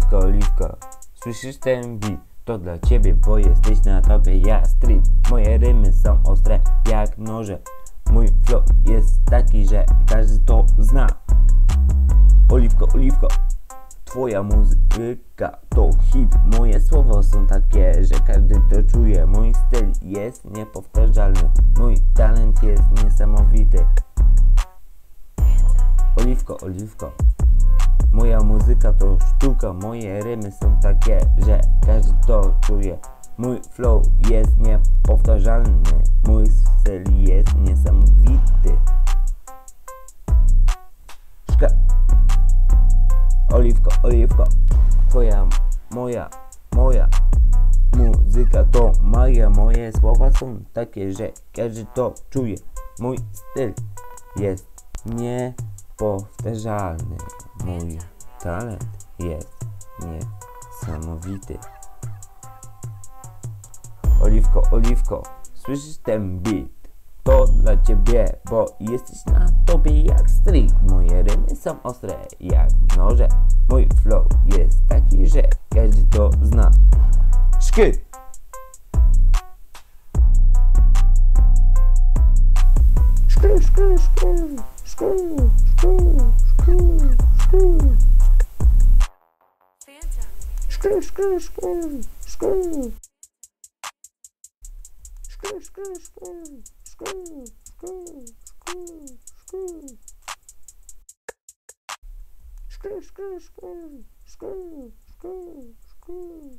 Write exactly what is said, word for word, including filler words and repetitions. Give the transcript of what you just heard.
Oliwka, oliwka, słyszysz ten beat? To dla ciebie, bo jesteś na topie, ja street. Moje rymy są ostre jak noże. Mój flow jest taki, że każdy to zna. Oliwko, oliwko, twoja muzyka to hit. Moje słowa są takie, że każdy to czuje. Mój styl jest niepowtarzalny, mój talent jest niesamowity. Oliwko, oliwko, moja muzyka to sztuka. Moje rymy są takie, że każdy to czuje. Mój flow jest niepowtarzalny, mój styl jest niesamowity. Szka. Oliwko, oliwko, twoja, moja, moja muzyka to magia. Moje słowa są takie, że każdy to czuje. Mój styl jest niepowtarzalny, mój talent jest niesamowity. Oliwko, oliwko, słyszysz ten beat? To dla ciebie, bo jesteś na topie jak street. Moje rymy są ostre jak noże. Mój flow jest taki, że każdy to zna. Szky! Szky, szky, szky, szky, szky, szky, szky. Szky, szky, szky, szky. Szky, szky, szky, szky, szky, szky, szky. Szky, szky, szky, szky, szky, szky.